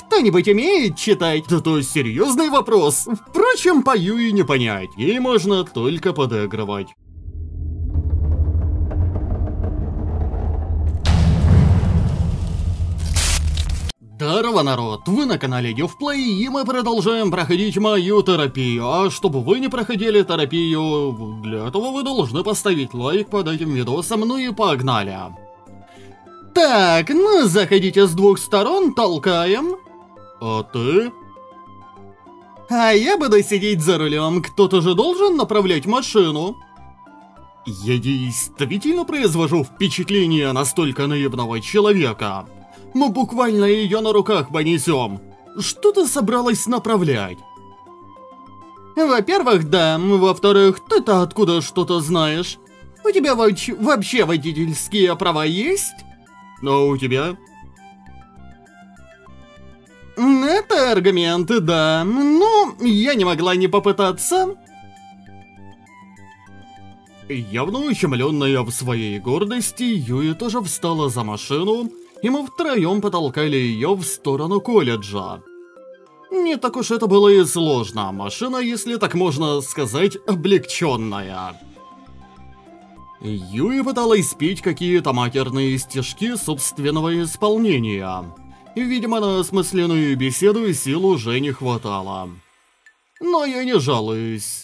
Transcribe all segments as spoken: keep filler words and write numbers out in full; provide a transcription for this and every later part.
кто-нибудь умеет читать? Да то серьезный вопрос. Впрочем, по Юи не понять, ей можно только подыгрывать. Здорово, народ! Вы на канале Юфплей, и мы продолжаем проходить мою терапию. А чтобы вы не проходили терапию, для этого вы должны поставить лайк под этим видосом, ну и погнали. Так, ну заходите с двух сторон, толкаем. А ты? А я буду сидеть за рулем, кто-то же должен направлять машину. Я действительно произвожу впечатление настолько наивного человека. Мы буквально ее на руках понесем. Что ты собралась направлять? Во-первых, да. Во-вторых, ты-то откуда что-то знаешь? У тебя вообще водительские права есть? А у тебя? Это аргументы, да. Ну, я не могла не попытаться. Явно ущемленная в своей гордости, Юи тоже встала за машину, и мы втроем потолкали ее в сторону колледжа. Не так уж это было и сложно. Машина, если так можно сказать, облегченная. Юи пыталась петь какие-то матерные стишки собственного исполнения. Видимо, на осмысленную беседу сил уже не хватало. Но я не жалуюсь.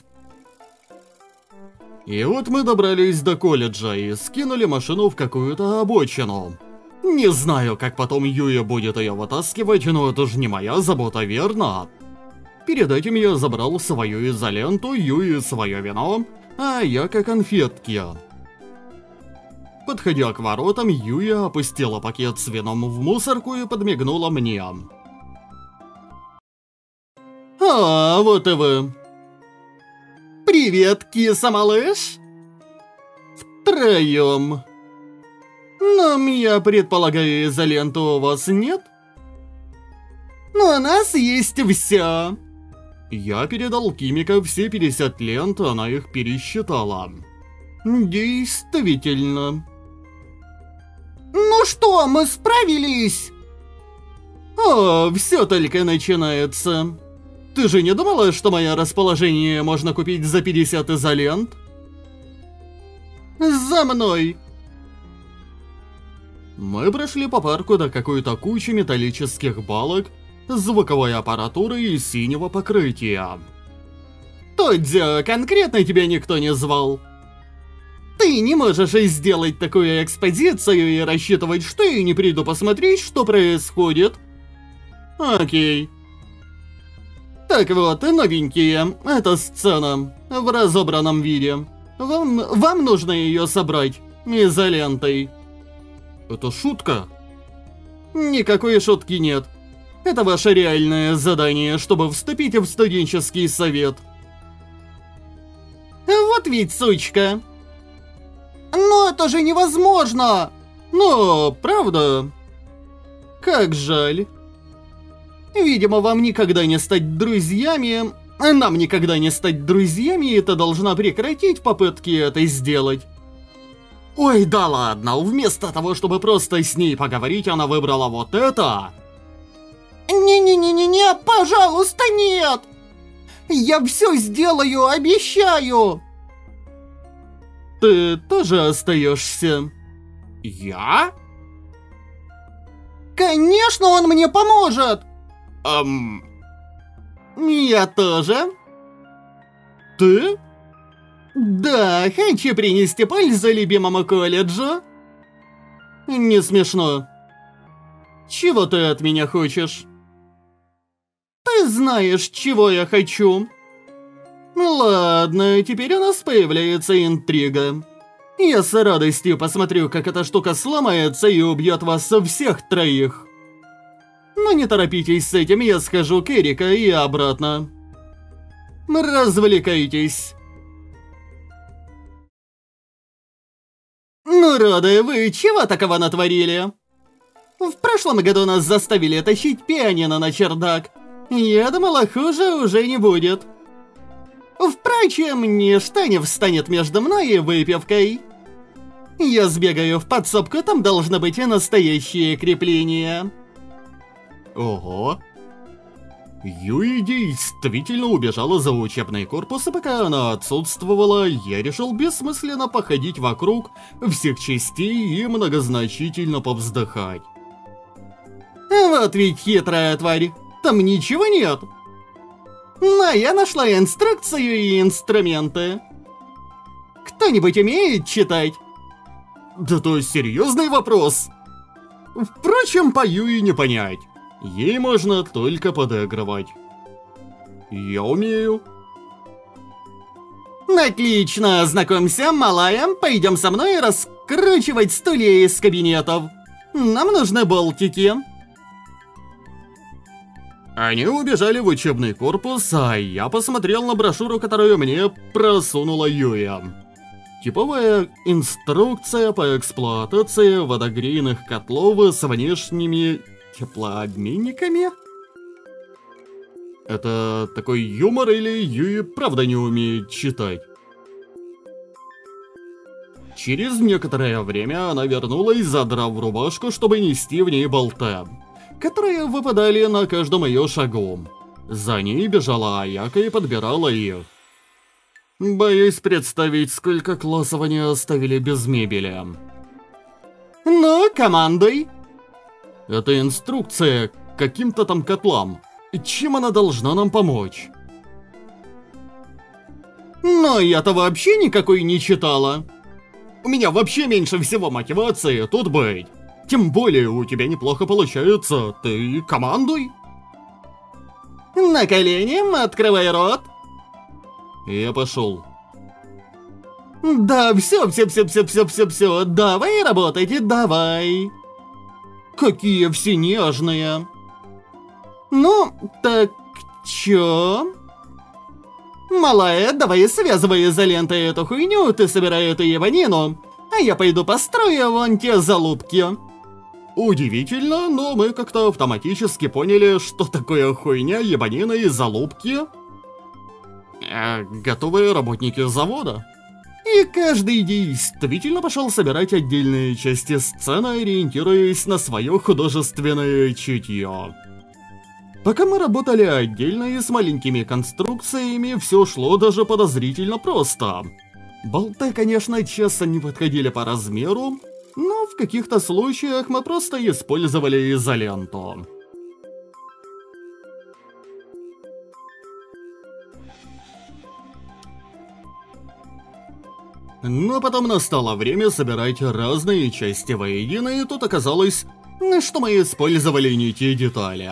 И вот мы добрались до колледжа и скинули машину в какую-то обочину. Не знаю, как потом Юи будет ее вытаскивать, но это же не моя забота, верно? Перед этим я забрал свою изоленту, Юи свое вино, а я как конфетки. Подходя к воротам, Юи опустила пакет с вином в мусорку и подмигнула мне. А, вот и вы. Привет, киса-малыш. Втроем. Но я предполагаю, изоленту у вас нет? Но у нас есть все. Я передал Кимико все пятьдесят лент, она их пересчитала. Действительно. Ну что, мы справились? О, все только начинается. Ты же не думала, что мое расположение можно купить за пятьдесят изолент? За мной. Мы прошли по парку до какой-то кучи металлических балок, звуковой аппаратуры и синего покрытия. Тодзё, конкретно тебя никто не звал. Ты не можешь сделать такую экспозицию и рассчитывать, что я не приду посмотреть, что происходит. Окей. Так вот, новенькие, это сцена в разобранном виде. Вам, вам нужно ее собрать изолентой. Это шутка? Никакой шутки нет. Это ваше реальное задание, чтобы вступить в студенческий совет. Вот ведь сучка. Но это же невозможно! Но, правда? Как жаль. Видимо, вам никогда не стать друзьями. Нам никогда не стать друзьями, и ты должна прекратить попытки это сделать. Ой, да ладно, вместо того, чтобы просто с ней поговорить, она выбрала вот это. Не-не-не-не-не, пожалуйста, нет! Я все сделаю, обещаю! Ты тоже остаешься? Я? Конечно, он мне поможет! Эм... Я тоже. Ты? Да, хочу принести пользу любимому колледжу. Не смешно. Чего ты от меня хочешь? Ты знаешь, чего я хочу. Ладно, теперь у нас появляется интрига. Я с радостью посмотрю, как эта штука сломается и убьет вас всех троих. Но не торопитесь с этим, я схожу к Эрика и обратно. Развлекайтесь. Ну, роды, вы чего такого натворили? В прошлом году нас заставили тащить пианино на чердак. Я думала, хуже уже не будет. Впрочем, ничто не встанет между мной и выпивкой. Я сбегаю в подсобку, там должно быть и настоящее крепление. Ого, Юи действительно убежала за учебный корпус, и пока она отсутствовала, я решил бессмысленно походить вокруг всех частей и многозначительно повздыхать. Вот ведь хитрая тварь, там ничего нет. Но я нашла инструкцию и инструменты. Кто-нибудь умеет читать? Да то серьезный вопрос. Впрочем, по Юи не понять. Ей можно только подыгрывать. Я умею. Отлично, знакомься, малая, пойдем со мной раскручивать стулья из кабинетов. Нам нужны болтики. Они убежали в учебный корпус, а я посмотрел на брошюру, которую мне просунула Юя. Типовая инструкция по эксплуатации водогрейных котлов с внешними теплообменниками? Это такой юмор или Юи правда не умеет читать? Через некоторое время она вернулась, задрав рубашку, чтобы нести в ней болты, которые выпадали на каждом ее шагу. За ней бежала Аяка и подбирала их. Боюсь представить, сколько классов они оставили без мебели. Ну, командуй. Это инструкция к каким-то там котлам. Чем она должна нам помочь? Но я-то вообще никакой не читала. У меня вообще меньше всего мотивации тут быть. Тем более у тебя неплохо получается. Ты командуй. На колени, открывай рот. Я пошел. Да, все, все, все, все, все, все, все. Давай работайте, давай. Какие все нежные. Ну, так чё? Малая, давай связывай изолентой эту хуйню, ты собирай эту ебанину, а я пойду построю вон те залупки. Удивительно, но мы как-то автоматически поняли, что такое хуйня, ебанина и залупки. Э, готовые работники завода. И каждый действительно пошел собирать отдельные части сцены, ориентируясь на свое художественное чутье. Пока мы работали отдельно и с маленькими конструкциями, все шло даже подозрительно просто. Болты, конечно, часто не подходили по размеру, но в каких-то случаях мы просто использовали изоленту. Но потом настало время собирать разные части воедино, и тут оказалось, что мы использовали не те детали.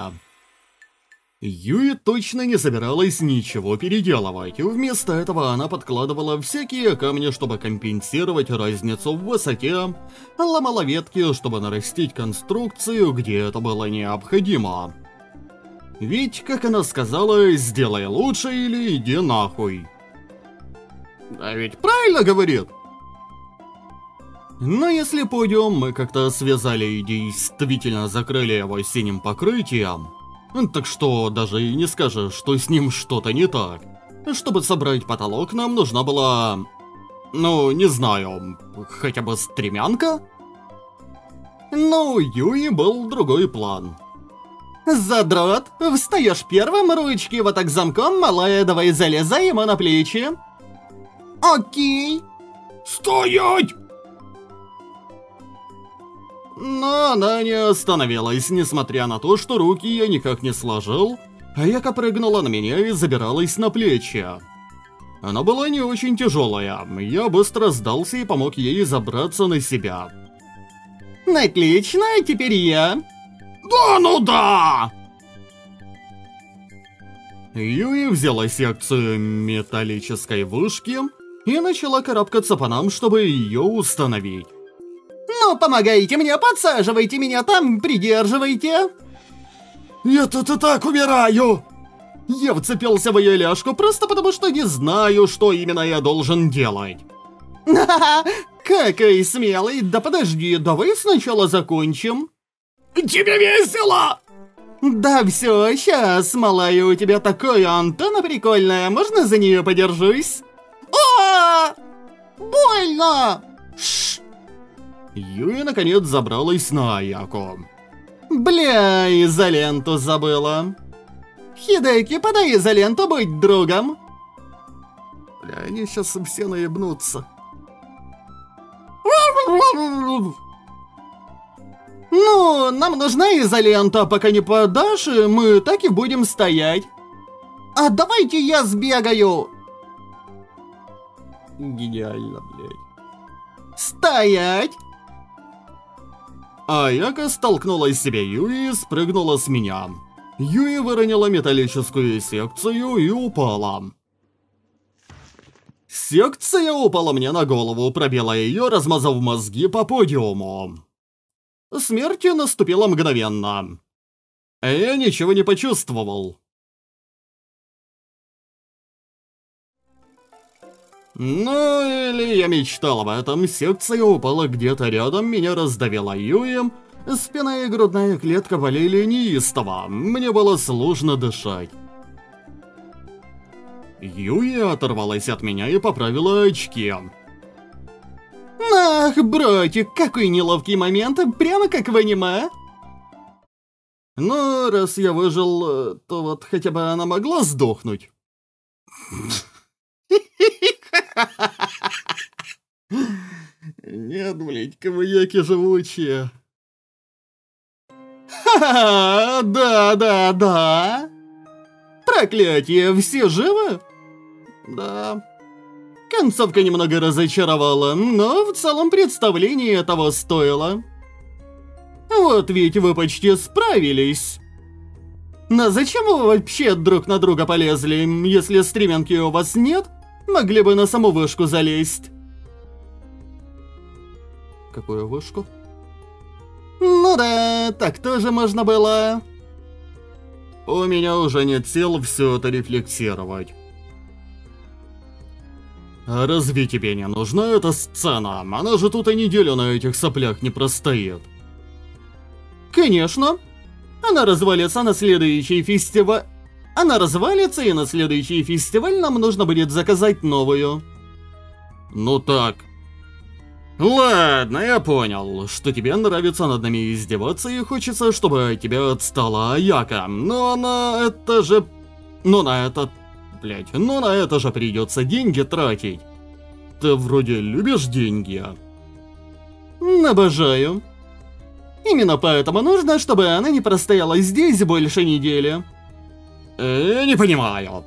Юи точно не собиралась ничего переделывать, и вместо этого она подкладывала всякие камни, чтобы компенсировать разницу в высоте, ломала ветки, чтобы нарастить конструкцию, где это было необходимо. Ведь, как она сказала, сделай лучше или иди нахуй. Да ведь правильно говорит. Но если подиум мы как-то связали и действительно закрыли его синим покрытием, так что даже и не скажешь, что с ним что-то не так. Чтобы собрать потолок, нам нужна была... Ну, не знаю, хотя бы стремянка? Но у Юи был другой план. Задрот, встаешь первым, ручки вот так замком, малая, давай залезай ему на плечи. Окей. Стоять! Но она не остановилась, несмотря на то, что руки я никак не сложил, а Яка прыгнула на меня и забиралась на плечи. Она была не очень тяжелая, я быстро сдался и помог ей забраться на себя. Отлично, теперь я. Да ну да! Юи взяла секцию металлической вышки и начала карабкаться по нам, чтобы ее установить. Ну, помогайте мне, подсаживайте меня там, придерживайте. Я тут и так умираю. Я вцепился в ее ляжку просто потому, что не знаю, что именно я должен делать. Ха-ха, какой смелый. Да подожди, давай сначала закончим. Тебе весело? Да все, сейчас, малая, у тебя такая антенна прикольная, можно за нее подержусь? О! Больно! Шш! Юи наконец забралась на Аяку. Бля, изоленту забыла. Хидеки, подай изоленту, будь другом. Бля, они сейчас все наебнутся. Ну, нам нужна изолента, пока не подашь, мы так и будем стоять. А давайте я сбегаю. Гениально, блядь. Стоять! Аяка столкнула из себя Юи и спрыгнула с меня. Юи выронила металлическую секцию и упала. Секция упала мне на голову, пробила ее, размазав мозги по подиуму. Смерть наступила мгновенно. Я ничего не почувствовал. Ну, или я мечтал об этом, секция упала где-то рядом, меня раздавила Юи, спина и грудная клетка болели неистово, мне было сложно дышать. Юи оторвалась от меня и поправила очки. Ах, братик, какой неловкий момент, прямо как в аниме. Ну, раз я выжил, то вот хотя бы она могла сдохнуть. Нет, блядь, каваяки живучие. Ха-ха, да, да, да. Проклятие, все живы? Да. Концовка немного разочаровала, но в целом представление того стоило. Вот ведь вы почти справились. Но зачем вы вообще друг на друга полезли, если стремянки у вас нет? Могли бы на саму вышку залезть. Какую вышку? Ну да, так тоже можно было. У меня уже нет сил все это рефлексировать. А разве тебе не нужна эта сцена? Она же тут и неделю на этих соплях не простоит. Конечно. Она развалится на следующий фестиваль. Она развалится, и на следующий фестиваль нам нужно будет заказать новую. Ну так. Ладно, я понял, что тебе нравится над нами издеваться и хочется, чтобы от тебя отстала Аяка. Но на это же... Ну на это... Блять, ну на это же придется деньги тратить. Ты вроде любишь деньги? Обожаю. Именно поэтому нужно, чтобы она не простояла здесь больше недели. Э, не понимаю.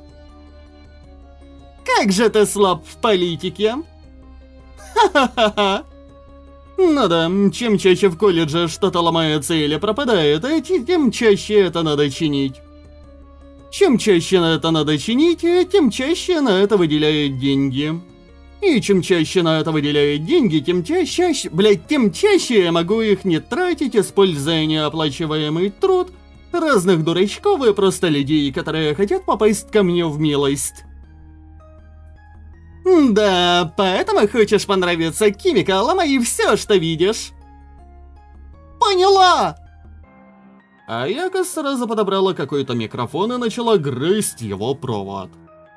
Как же ты слаб в политике? Ха-ха-ха-ха. Ну да, чем чаще в колледже что-то ломается или пропадает, тем чаще это надо чинить. Чем чаще на это надо чинить, тем чаще на это выделяют деньги. И чем чаще на это выделяют деньги, тем чаще, блять, тем чаще я могу их не тратить, используя неоплачиваемый труд разных дурачков и просто людей, которые хотят попасть ко мне в милость. Да, поэтому хочешь понравиться Кимика, ломай все, что видишь. Поняла! Аяка сразу подобрала какой-то микрофон и начала грызть его провод.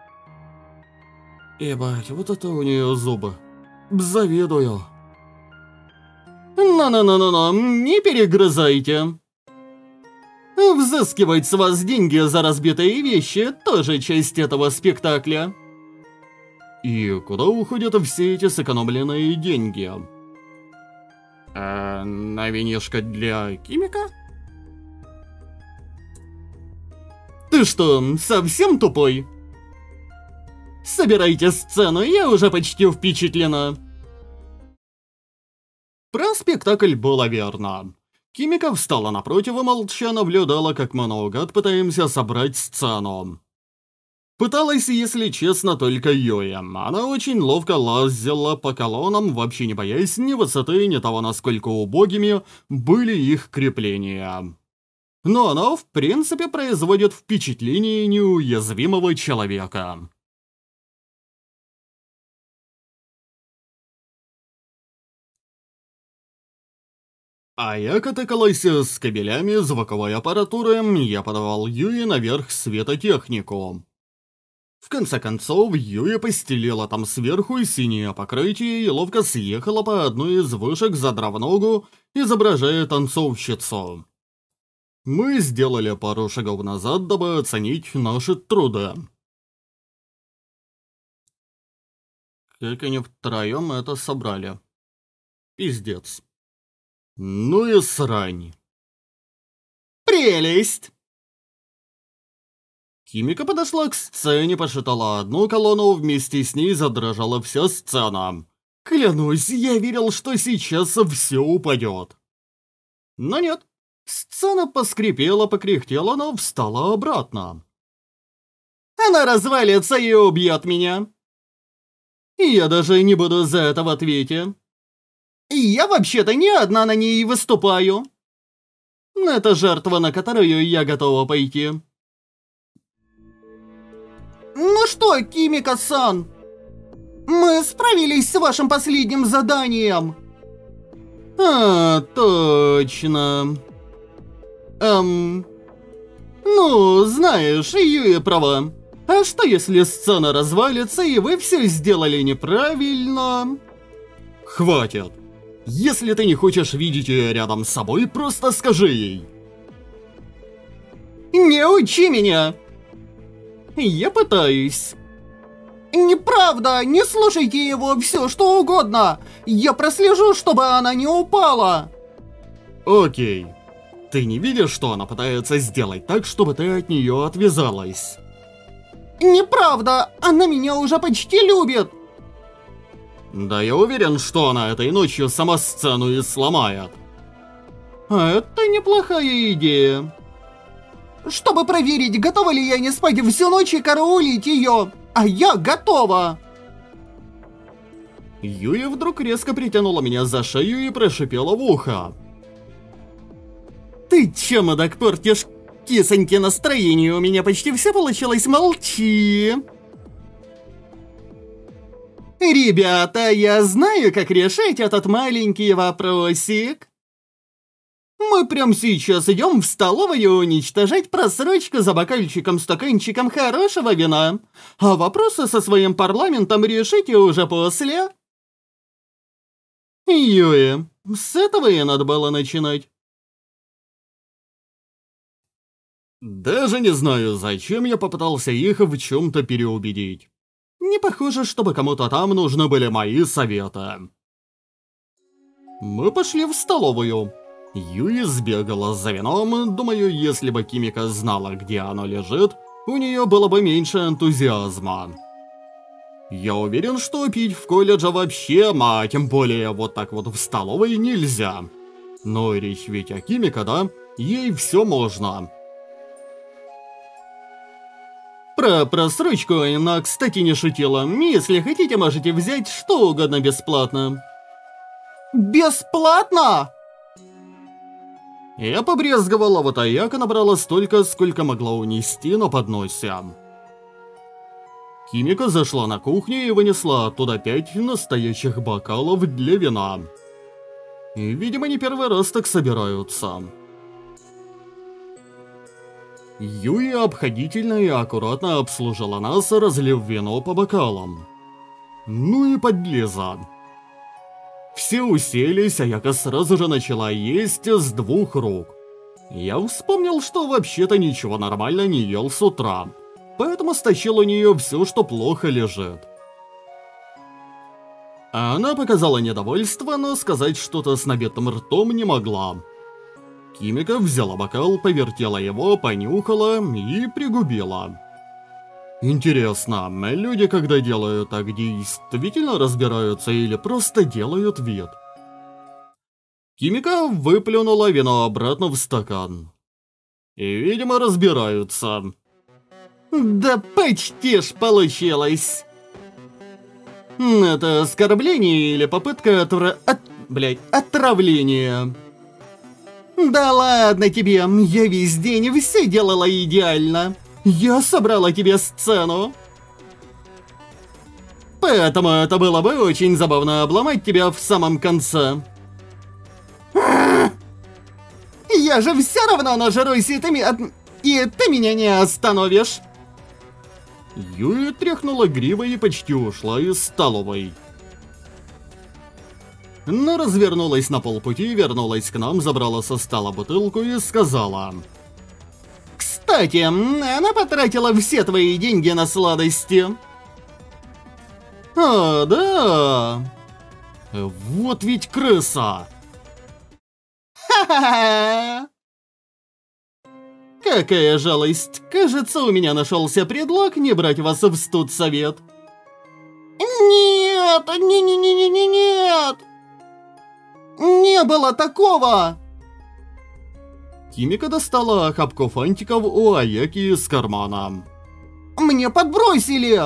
Ебать, вот это у нее зубы. Завидую. Ну-ну-ну-ну-ну, не перегрызайте. Взыскивать с вас деньги за разбитые вещи тоже часть этого спектакля. И куда уходят все эти сэкономленные деньги? Э, на винишко для Кимика? Ты что, совсем тупой? Собирайте сцену, я уже почти впечатлена. Про спектакль было верно. Кимика встала напротив и молча наблюдала, как мы наугад пытаемся собрать сцену. Пыталась, если честно, только Юи. Она очень ловко лазила по колоннам, вообще не боясь ни высоты, ни того, насколько убогими были их крепления. Но она, в принципе, производит впечатление неуязвимого человека. Аяка тыкалась с кабелями звуковой аппаратуры, я подавал Юи наверх светотехнику. В конце концов, Юи постелила там сверху синее покрытие и ловко съехала по одной из вышек, задрав ногу, изображая танцовщицу. Мы сделали пару шагов назад, дабы оценить наши труды. Как они втроем это собрали. Пиздец. Ну и срань. Прелесть! Кимика подошла к сцене, посчитала одну колонну, вместе с ней задрожала вся сцена. Клянусь, я верил, что сейчас все упадет. Но нет. Сцена поскрипела, покряхтела, но встала обратно. Она развалится и убьет меня. И я даже не буду за это в ответе. Я вообще-то не одна на ней выступаю. Это жертва, на которую я готова пойти. Ну что, Кимика-сан, мы справились с вашим последним заданием. А, точно. Эм... Ну, знаешь, Юя права. А что если сцена развалится и вы все сделали неправильно? Хватит. Если ты не хочешь видеть ее рядом с собой, просто скажи ей. Не учи меня. Я пытаюсь. Неправда, не слушайте его, все что угодно. Я прослежу, чтобы она не упала. Окей. Ты не видишь, что она пытается сделать так, чтобы ты от нее отвязалась? Неправда, она меня уже почти любит. Да я уверен, что она этой ночью сама сцену и сломает. А это неплохая идея. Чтобы проверить, готова ли я не спать всю ночь и караулить ее. А я готова. Юя вдруг резко притянула меня за шею и прошипела в ухо. Ты чем так портишь кисоньки настроение? У меня почти все получилось, молчи. Ребята, я знаю, как решить этот маленький вопросик. Мы прямо сейчас идем в столовую уничтожать просрочку за бокальчиком-стаканчиком хорошего вина. А вопросы со своим парламентом решите уже после. Юэ, с этого и надо было начинать. Даже не знаю, зачем я попытался их в чем-то переубедить. Не похоже, чтобы кому-то там нужны были мои советы. Мы пошли в столовую. Юи сбегала за вином. Думаю, если бы Кимика знала, где оно лежит, у нее было бы меньше энтузиазма. Я уверен, что пить в колледже вообще, а тем более вот так вот в столовой нельзя. Но речь ведь о Кимика, да? Ей все можно. Про просрочку она, кстати, не шутила. Если хотите, можете взять что угодно бесплатно. Бесплатно? Я побрезговала, вот Аяка набрала столько, сколько могла унести на подносе. Кимика зашла на кухню и вынесла оттуда пять настоящих бокалов для вина. И, видимо, не первый раз так собираются. Юи обходительно и аккуратно обслужила нас, разлив вино по бокалам. Ну и подлеза. Все уселись, а Аяка сразу же начала есть с двух рук. Я вспомнил, что вообще-то ничего нормально не ел с утра, поэтому стащил у нее все, что плохо лежит. Она показала недовольство, но сказать что-то с набитым ртом не могла. Кимика взяла бокал, повертела его, понюхала и пригубила. Интересно, люди, когда делают так, действительно разбираются или просто делают вид? Кимика выплюнула вино обратно в стакан. И, видимо, разбираются. Да почти ж получилось. Это оскорбление или попытка отвра... От... Блять, отравления. Да ладно тебе, я весь день все делала идеально. Я собрала тебе сцену. Поэтому это было бы очень забавно обломать тебя в самом конце. Я же все равно нажрусь, и ты, ми... и ты меня не остановишь. Юи тряхнула гривой и почти ушла из столовой. Но развернулась на полпути, вернулась к нам, забрала со стола бутылку и сказала: Кстати, она потратила все твои деньги на сладости. А, да. Вот ведь крыса. Ха-ха-ха! Какая жалость. Кажется, у меня нашелся предлог не брать вас в студсовет. Нет, не-не-не-не-не-нет! Не было такого! Химика достала охапку фантиков у Аяки из кармана. Мне подбросили!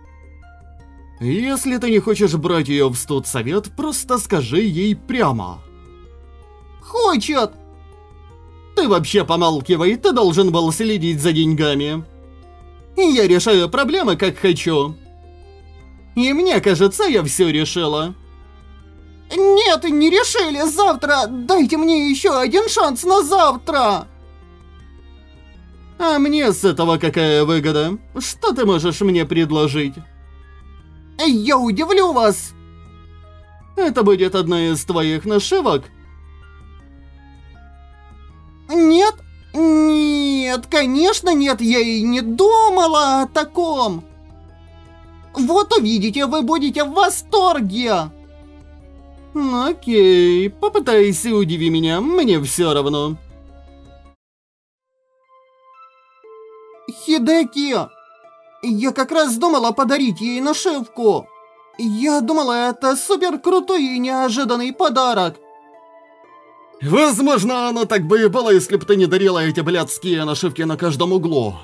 Если ты не хочешь брать ее в студсовет, просто скажи ей прямо. Хочет! Ты вообще помалкивай, ты должен был следить за деньгами. Я решаю проблемы как хочу. И мне кажется, я все решила. Нет, не решили, завтра! Дайте мне еще один шанс на завтра! А мне с этого какая выгода? Что ты можешь мне предложить? Я удивлю вас! Это будет одна из твоих нашивок? Нет, нет, конечно нет, я и не думала о таком. Вот увидите, вы будете в восторге. Окей, попытайся удиви меня, мне все равно. Хидеки, я как раз думала подарить ей нашивку. Я думала, это супер крутой и неожиданный подарок. Возможно, оно так бы и было, если бы ты не дарила эти блядские нашивки на каждом углу.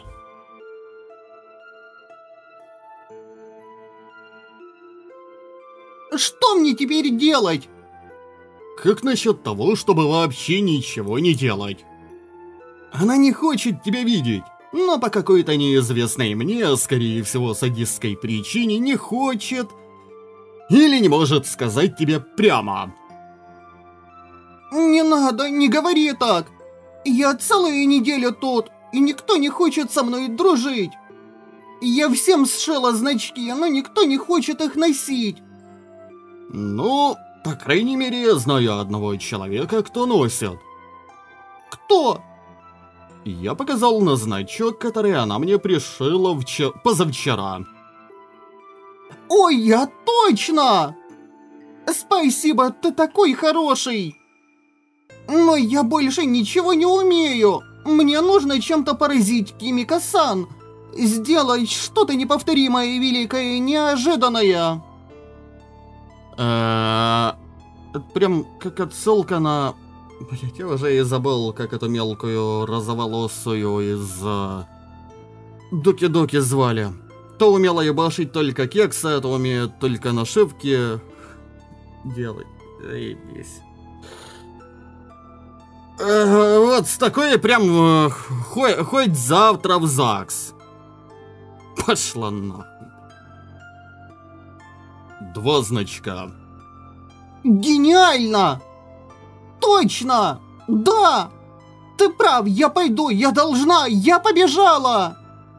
Что мне теперь делать? Как насчет того, чтобы вообще ничего не делать? Она не хочет тебя видеть, но по какой-то неизвестной мне, скорее всего, садистской причине не хочет или не может сказать тебе прямо. Не надо, не говори так. Я целую неделю тут, и никто не хочет со мной дружить. Я всем сшила значки, но никто не хочет их носить. Ну, по крайней мере, я знаю одного человека, кто носит. Кто? Я показал на значок, который она мне пришила вчера... позавчера. Ой, я точно! Спасибо, ты такой хороший. Но я больше ничего не умею. Мне нужно чем-то поразить Кимика-сан. Сделать что-то неповторимое и великое, неожиданное. Это прям как отсылка на... Блять, я уже и забыл, как эту мелкую розоволосую из... Доки-доки звали. То умела ебашить только кексы, то умеет только нашивки делать. Заебись. Э, вот с такой прям э, хоть, хоть завтра в ЗАГС. Пошла нахуй. Два значка. Гениально! Точно! Да! Ты прав, я пойду, я должна, я побежала!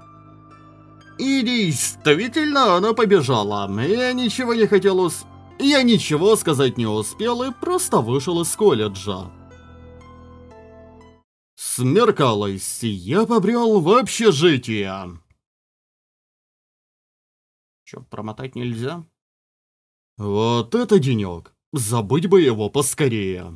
И действительно, она побежала. Я ничего не хотел ус... Я ничего сказать не успел и просто вышел из колледжа. Смеркалось, я побрел в общежитие. Чё, промотать нельзя? Вот это денёк. Забыть бы его поскорее.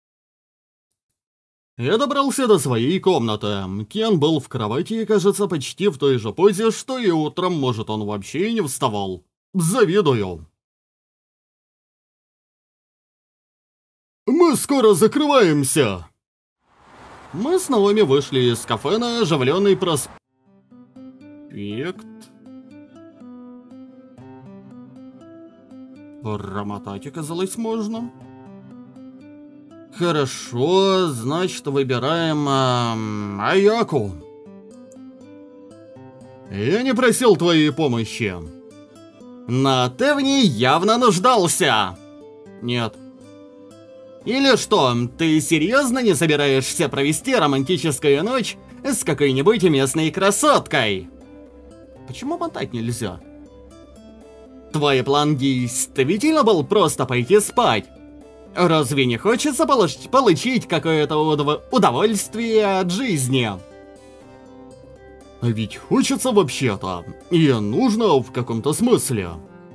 Я добрался до своей комнаты. Кен был в кровати и, кажется, почти в той же позе, что и утром, может, он вообще и не вставал. Завидую. Мы скоро закрываемся. Мы с Наоми вышли из кафе на оживленный проспект. Промотать оказалось можно. Хорошо, значит, выбираем эм, Аяку. Я не просил твоей помощи. Но ты в ней явно нуждался. Нет. Или что, ты серьезно не собираешься провести романтическую ночь с какой-нибудь местной красоткой? Почему мотать нельзя? Твой план действительно был просто пойти спать. Разве не хочется получ получить какое-то удов удовольствие от жизни? А ведь хочется вообще-то, и нужно в каком-то смысле.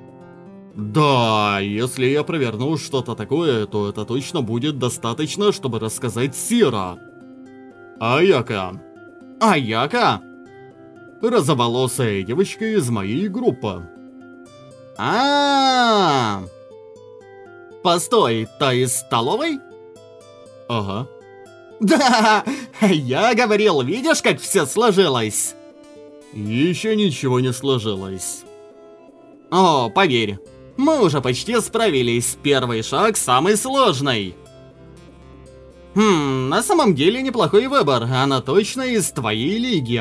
Да, если я проверну что-то такое, то это точно будет достаточно, чтобы рассказать Сира. Аяка. Аяка? Розоволосая девочка из моей группы. А, -а, -а. Постой, та из столовой? Ага. Да, я говорил, видишь, как все сложилось? Еще ничего не сложилось. О, поверь, мы уже почти справились. Первый шаг самый сложный. Хм, на самом деле неплохой выбор. Она точно из твоей лиги.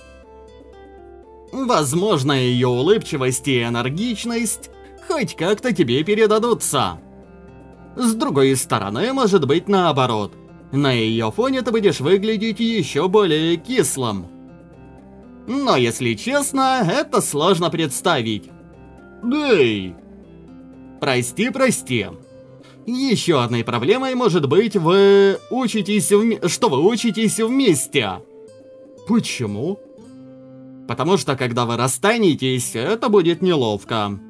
Возможно, ее улыбчивость и энергичность хоть как-то тебе передадутся. С другой стороны, может быть наоборот. На ее фоне ты будешь выглядеть еще более кислым. Но если честно, это сложно представить. Дэй! Прости, прости. Еще одной проблемой может быть вы учитесь вм... что вы учитесь вместе. Почему? Потому что когда вы расстанетесь, это будет неловко.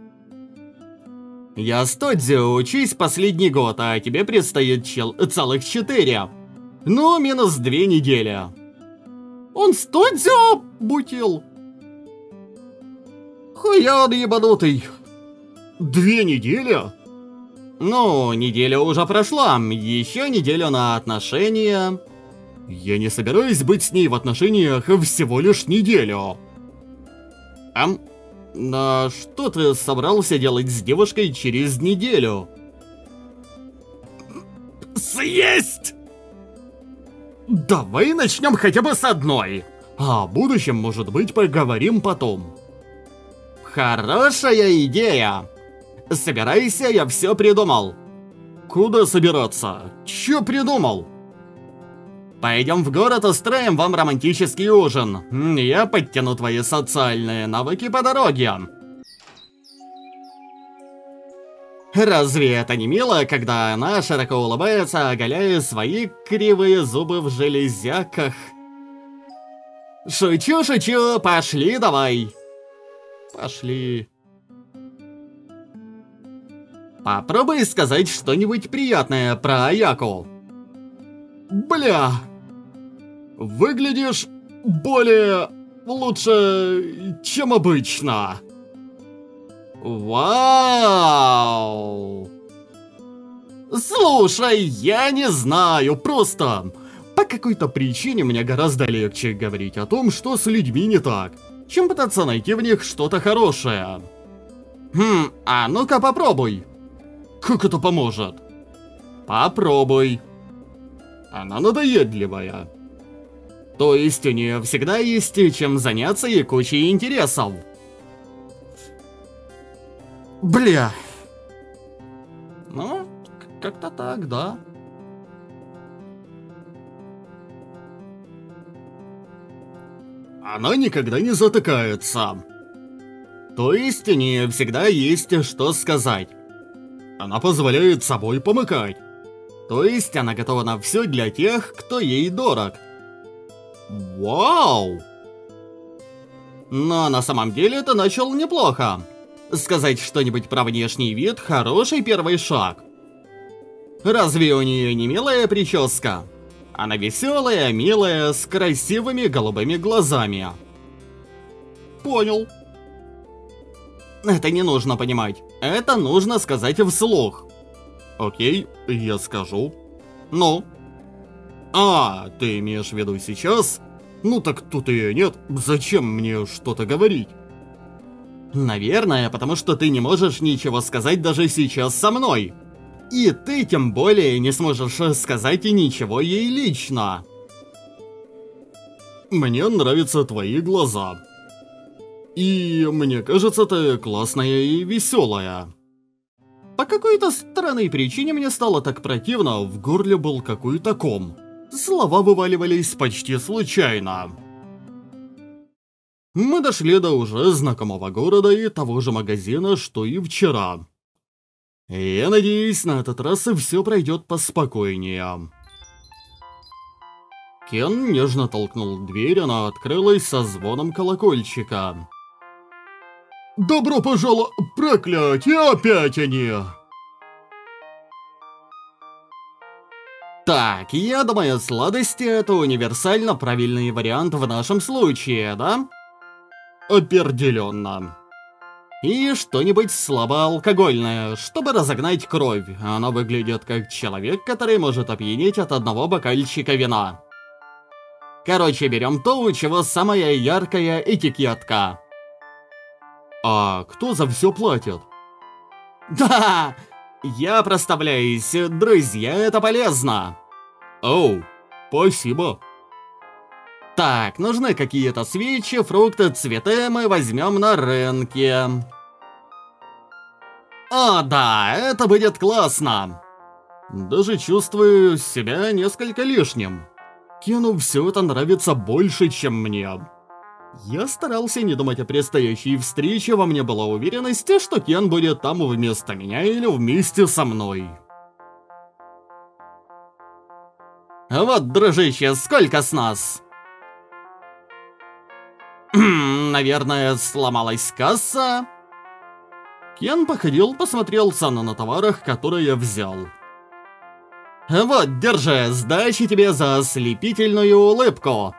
Я с Тодзио учусь последний год, а тебе предстоит чел... целых четыре. Ну, минус две недели. Он с Тодзио бутил. Хуян ебанутый. Две недели? Ну, неделя уже прошла, еще неделю на отношения. Я не собираюсь быть с ней в отношениях всего лишь неделю. Ам... А что ты собрался делать с девушкой через неделю? Съесть! Давай начнем хотя бы с одной. А о будущем, может быть, поговорим потом. Хорошая идея. Собирайся, я все придумал. Куда собираться? Че придумал? Пойдем в город, устроим вам романтический ужин. Я подтяну твои социальные навыки по дороге. Разве это не мило, когда она широко улыбается, оголяя свои кривые зубы в железяках? Шучу, шучу, пошли давай. Пошли. Попробуй сказать что-нибудь приятное про Аяку. Бля. Выглядишь более лучше, чем обычно. Вау. Слушай, я не знаю, просто по какой-то причине мне гораздо легче говорить о том, что с людьми не так, чем пытаться найти в них что-то хорошее. Хм, а ну-ка попробуй. Как это поможет? Попробуй. Она надоедливая. То есть у нее всегда есть чем заняться и куча интересов. Бля. Ну, как-то так, да. Она никогда не затыкается. То есть у нее всегда есть что сказать. Она позволяет собой помыкать. То есть она готова на все для тех, кто ей дорог. Вау! Но на самом деле ты начал неплохо. Сказать что-нибудь про внешний вид – хороший первый шаг. Разве у нее не милая прическа? Она веселая, милая, с красивыми голубыми глазами. Понял. Это не нужно понимать. Это нужно сказать вслух. Окей, я скажу. Ну? А, ты имеешь в виду сейчас? Ну так тут ее нет. Зачем мне что-то говорить? Наверное, потому что ты не можешь ничего сказать даже сейчас со мной. И ты тем более не сможешь сказать и ничего ей лично. Мне нравятся твои глаза. И мне кажется, ты классная и веселая. По какой-то странной причине мне стало так противно, в горле был какой-то ком. Слова вываливались почти случайно. Мы дошли до уже знакомого города и того же магазина, что и вчера. Я надеюсь, на этот раз все пройдет поспокойнее. Кен нежно толкнул дверь, она открылась со звоном колокольчика. «Добро пожаловать! Проклятие! Опять они!» Так, я думаю, сладости — это универсально правильный вариант в нашем случае, да? Определенно. И что-нибудь слабоалкогольное, чтобы разогнать кровь. Она выглядит как человек, который может опьянеть от одного бокальчика вина. Короче, берем то, у чего самая яркая этикетка. А кто за все платит? Да! Я проставляюсь, друзья, это полезно. Оу, спасибо. Так, нужны какие-то свечи, фрукты, цветы мы возьмем на рынке. О, да, это будет классно. Даже чувствую себя несколько лишним. Кену все это нравится больше, чем мне. Я старался не думать о предстоящей встрече, во мне была уверенность, что Кен будет там вместо меня или вместе со мной. Вот, дружище, сколько с нас? Наверное, сломалась касса. Кен походил, посмотрел цены на товарах, которые я взял. Вот, держи, сдачи тебе за ослепительную улыбку.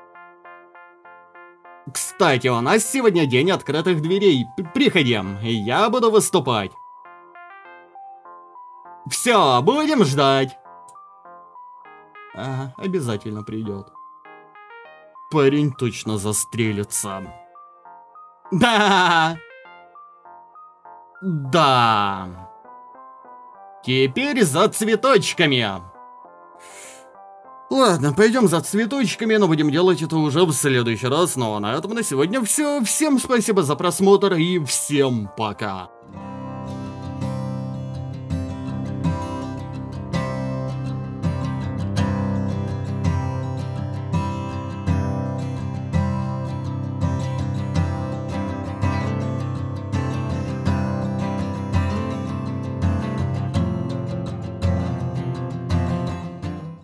Кстати, у нас сегодня день открытых дверей. Приходи, я буду выступать. Все, будем ждать. Ага, обязательно придет. Парень точно застрелится. Да! Да! Теперь за цветочками. Ладно, пойдем за цветочками, но будем делать это уже в следующий раз. Ну а на этом на сегодня все. Всем спасибо за просмотр и всем пока.